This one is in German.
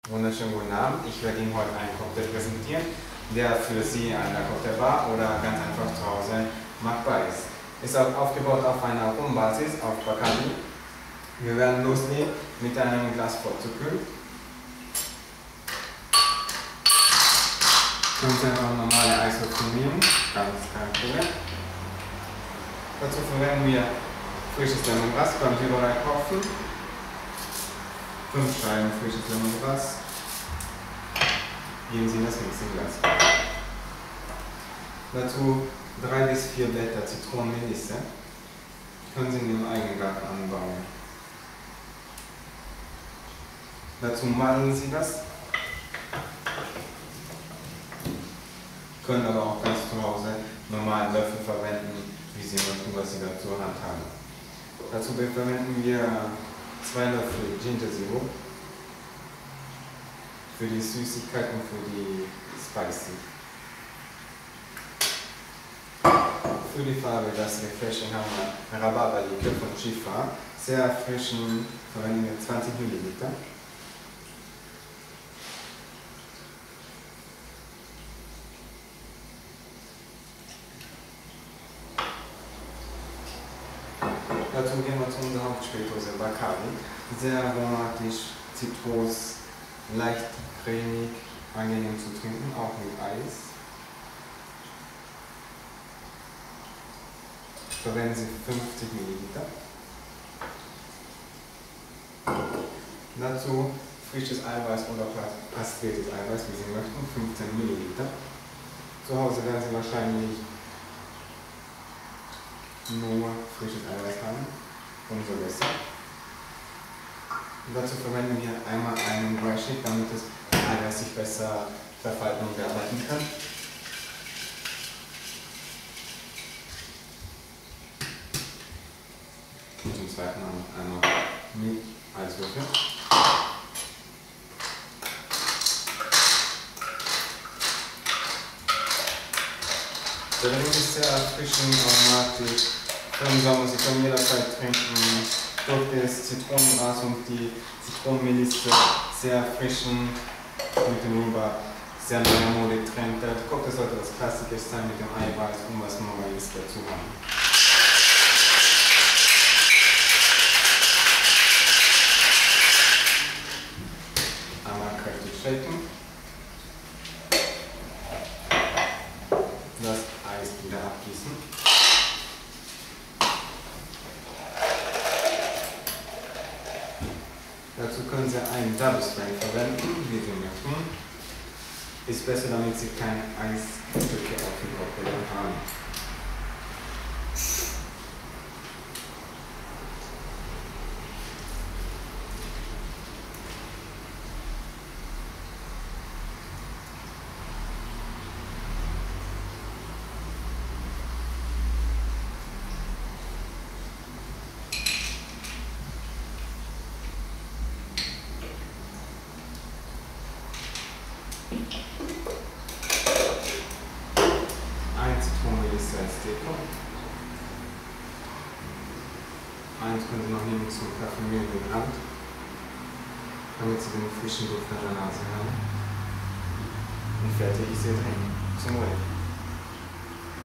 Wunderschönen guten Abend. Ich werde Ihnen heute einen Cocktail präsentieren, der für Sie an der Cocktailbar oder ganz einfach zu Hause machbar ist. Ist auch aufgebaut auf einer Rumbasis, auf Bacardi. Wir werden loslegen mit einem Glas vorzukühlen. Können Sie einfach normale Eiswürfel nehmen, ganz kein Problem. Dazu verwenden wir frisches Lemongrass, können Sie überall kaufen. 5 Scheiben frisches Lemongrass. Geben Sie in das Mixingglas. Dazu 3 bis 4 Blätter Zitronenmelisse. Können Sie in Ihrem eigenen Garten anbauen. Dazu mahlen Sie das. Können aber auch ganz zu Hause normalen Löffel verwenden, wie Sie möchten, was Sie dazu zur Hand haben. Dazu verwenden wir 2 Löffel Ginger-Sirup für die Süßigkeit und für die Spicy. Für die Farbe, das Refreshing, haben wir Rhabarberlikör von Chifa. Sehr erfrischend, verwenden wir 20 Milliliter. Dazu gehen wir zu unserer Hauptspirituose Bacardi. Sehr aromatisch, zitros, leicht cremig, angenehm zu trinken, auch mit Eis. Verwenden Sie 50 Milliliter. Dazu frisches Eiweiß oder pastriertes Eiweiß, wie Sie möchten, 15 Milliliter. Zu Hause werden Sie wahrscheinlich nur frisches Eiweiß haben, umso besser. Und dazu verwenden wir einmal einen Dry Shake, damit das Eiweiß sich besser verfalten und bearbeiten kann. Und zum zweiten einmal mit Eiswürfel. Der Drink ist sehr erfrischend, aromatisch. Im Sommer, Sie können jederzeit trinken. Durch das Zitronengras und die Zitronenmelisse sehr erfrischend, mit dem Rhubarb sehr neuer Modetrend. Der Cocktail sollte das Klassische sein mit dem Eiweiß und was Neues dazu haben. Einmal kräftig shaken. Das Eis wieder abgießen. Dazu können Sie einen Double Strength verwenden, wie Sie möchten. Ist besser, damit Sie keine Eisstücke auf dem Cocktail haben. Ein Zitronenmelisse als Deko. Eins können Sie noch nehmen zum Parfümieren den Rand, damit Sie den frischen Duft in der Nase haben. Und fertig ist Ihr Drink. Zum Wohl.